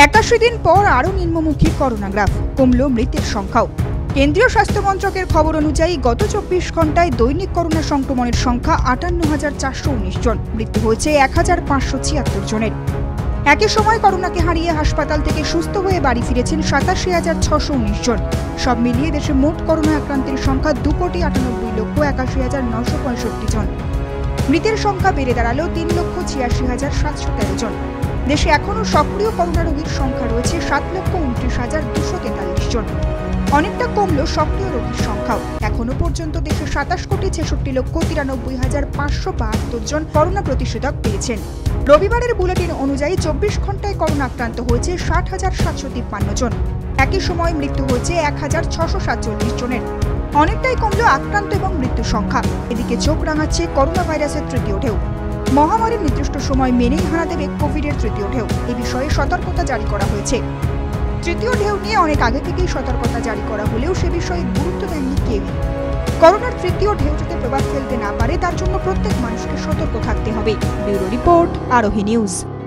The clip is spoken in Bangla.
81 দিন পর আরও নিম্নমুখী করোনা গ্রাফ, কমল মৃতের সংখ্যাও। কেন্দ্রীয় স্বাস্থ্য মন্ত্রকের খবর অনুযায়ী গত 24 ঘন্টায় দৈনিক করোনা সংক্রমণের সংখ্যা 58,419 জন, মৃত্যু হয়েছে 1,576 জনের। একই সময় করোনাকে হারিয়ে হাসপাতাল থেকে সুস্থ হয়ে বাড়ি ফিরেছেন 87,619 জন। সব মিলিয়ে দেশে মোট করোনা আক্রান্তের সংখ্যা 2,98,81,965 জন। মৃতের সংখ্যা বেড়ে দাঁড়ালো 3,86,713 জন। দেশে এখনও সক্রিয় করোনা রোগীর সংখ্যা রয়েছে 7,29,243 জন। অনেকটা কমলো সক্রিয় রোগীর সংখ্যাও। এখনো পর্যন্ত দেশে 27,66,93,572 জন করোনা প্রতিষেধক পেয়েছেন। রবিবারের বুলেটিন অনুযায়ী 24 ঘন্টায় করোনা আক্রান্ত হয়েছে 60,753 জন। একই সময় মৃত্যু হয়েছে 1,647 জনের। অনেকটাই কমলো আক্রান্ত এবং মৃত্যু সংখ্যা। এদিকে চোখ রাঙাচ্ছে করোনা ভাইরাসের তৃতীয় ঢেউ। মহামারীর নির্দিষ্ট সময় মেনেই হানা দেবে কোভিডের তৃতীয় ঢেউ। এ বিষয়ে সতর্কতা জারি করা হয়েছে। তৃতীয় ঢেউ নিয়ে অনেক আগে থেকেই সতর্কতা জারি করা হলেও সে বিষয়ে গুরুত্ব দেননি কেউই। করোনার তৃতীয় ঢেউ যাতে প্রভাব ফেলতে না পারে তার জন্য প্রত্যেক মানুষকে সতর্ক থাকতে হবে। Bureau report, Arohi news.